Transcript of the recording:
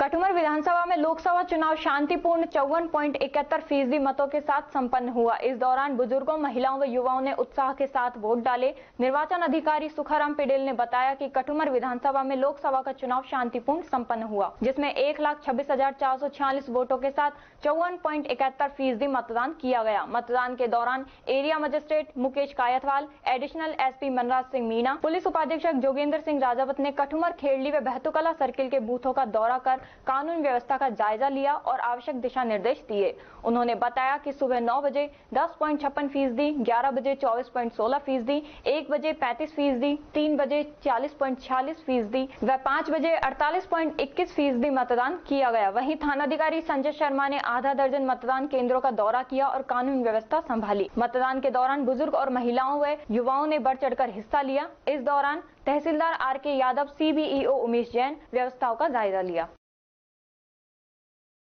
कटुमर विधानसभा में लोकसभा चुनाव शांतिपूर्ण 54.71% मतों के साथ संपन्न हुआ। इस दौरान बुजुर्गों, महिलाओं व युवाओं ने उत्साह के साथ वोट डाले। निर्वाचन अधिकारी सुखाराम पिडेल ने बताया कि कटुमर विधानसभा में लोकसभा का चुनाव शांतिपूर्ण संपन्न हुआ, जिसमें 1,26,446 वोटों के साथ 54.71% मतदान किया गया। मतदान के दौरान area magistrate Mukesh Kaythwal, additional SP Manraj Singh Meena, police उपाधीक्षक जोगेंद्र सिंह राजावत ने कटुमर, खेड़ली व बहतुकला सर्किल के बूथों का दौरा कर कानून व्यवस्था का जायजा लिया और आवश्यक दिशा निर्देश दिए। उन्होंने बताया कि सुबह 9 बजे 10.56%, 11 बजे 24.16%, 1 बजे 35%, 3 बजे 40.46% व 5 बजे 48.21% मतदान किया गया। वहीं थानाधिकारी संजय शर्मा ने आधा दर्जन मतदान केंद्रों का दौरा किया और कानून व्यवस्था संभाली। मतदान के दौरान बुजुर्ग और महिलाओं व युवाओं ने बढ़ चढ़कर हिस्सा लिया। इस दौरान तहसीलदार आर के यादव, CBEO उमेश जैन व्यवस्थाओं का जायजा लिया।